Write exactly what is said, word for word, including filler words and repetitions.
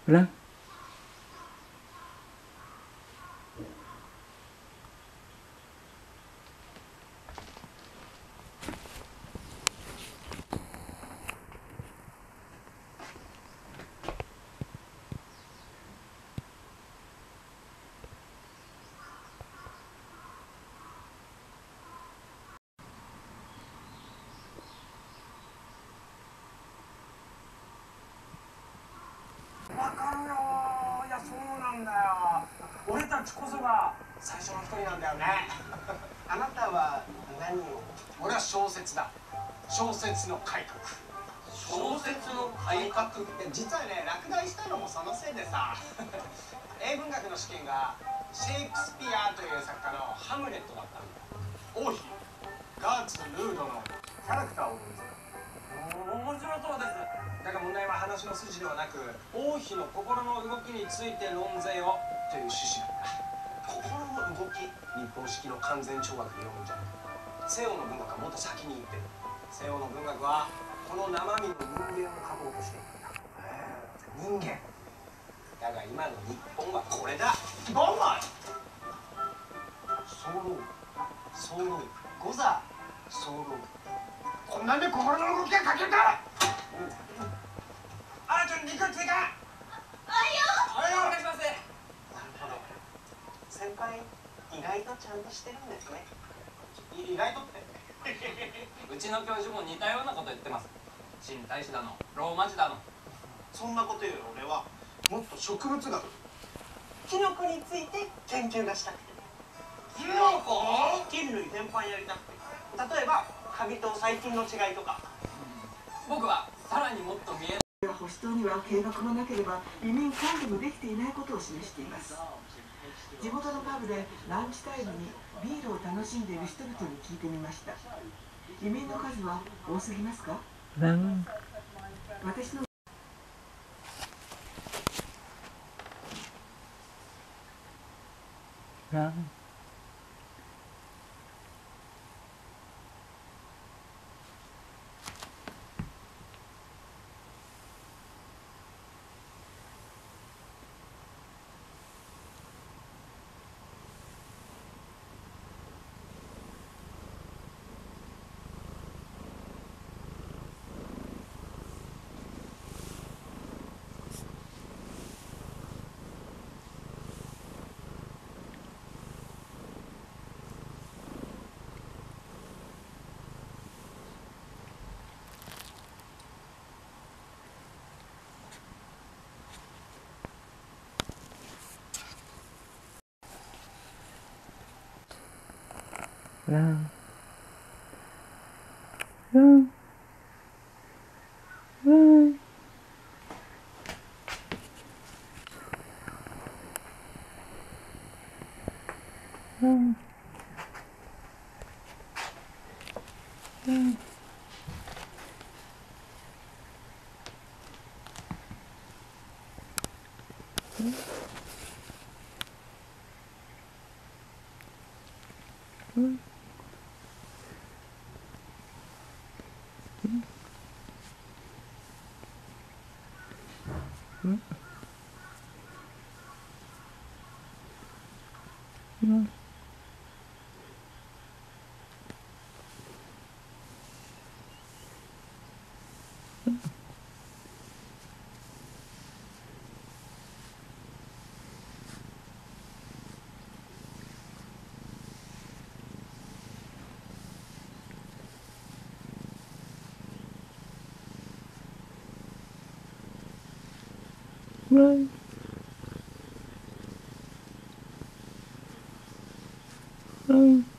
Ulang. わかるよー。いや、そうなんだよ。俺たちこそが最初の一人なんだよね。あなたは何を？俺は小説だ。小説の改革。小説の改革？実はね、落第したのもそのせいでさ。英文学の試験がシェイクスピアという作家のハムレットだったんだ。王妃ガーツ・ルードのキャラクターを演じた。面白そうです。だが問題は話の筋ではなく、王妃の心の動きについて論ぜよという趣旨だった。心の動き？日本式の完全懲悪で読むんじゃない。西洋の文学はもっと先に行ってる。西洋の文学はこの生身の人間を描こうとしているんだ。人間だが今の日本はこれだ。ボンバイソロソロゴザソロこんなんで心の動きが書けるか。あらちゃん肉追加。 おはよう。お願いします。 なるほど。先輩意外とちゃんとしてるんですね。意外とってうちの教授も似たようなこと言ってます。新大使だの、ローマ字だの。 そんなことより俺はもっと植物学、キノコについて研究がしたくて。キノコ？菌類全般やりたくて。例えばカビと細菌の違いとか。 うん、僕はさらにもっと見え保守党には計画もなければ移民管理もできていないことを示しています。地元のパブでランチタイムにビールを楽しんでいる人々に聞いてみました。移民の数は多すぎますか？ Ulang. 私の Ulang. Ulang. Ulang. Ulang. Ulang. Ulang. Ulang. Ulang. Ulang. Ulang. Ulang.